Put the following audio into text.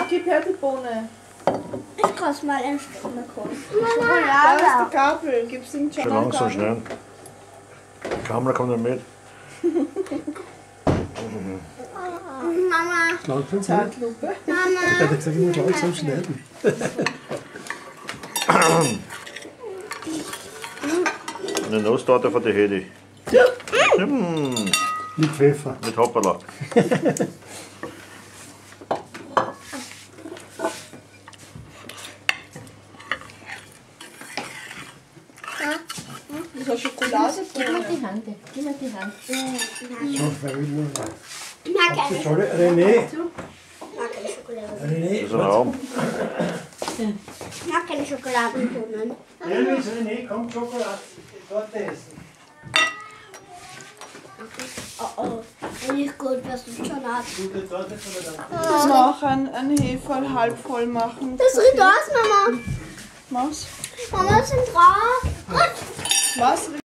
gib her die Bohne. Ich kann es mal ein Stück kosten. Da ist die Gabel. Gib's ihm schon Schon mal langsam Gabel. schnell. Die Kamera kommt nicht mit. Mama, Langsam. Zeitlupe. Mama. Ich hätte gesagt, ich muss langsam schneiden. Eine Nusstorte von der Hedi. Mit Pfeffer. Mit Hoppala. Das ist Schokolade. Gib mir die Hand. Gib mir die Hand. So, verwirrend. Ich mag keine Sorry, René. Schokolade. René. Das ist ein Raum. Ich mag keine Schokoladenbohnen. Elvis, René, komm, Schokolade. Torte essen. Oh, nicht gut, was du schon hast. Gute Torte von der Tante. Noch ein Heferl halb voll machen. Das riecht aus, Mama. Mach's. Mama, das sind drauf. Was?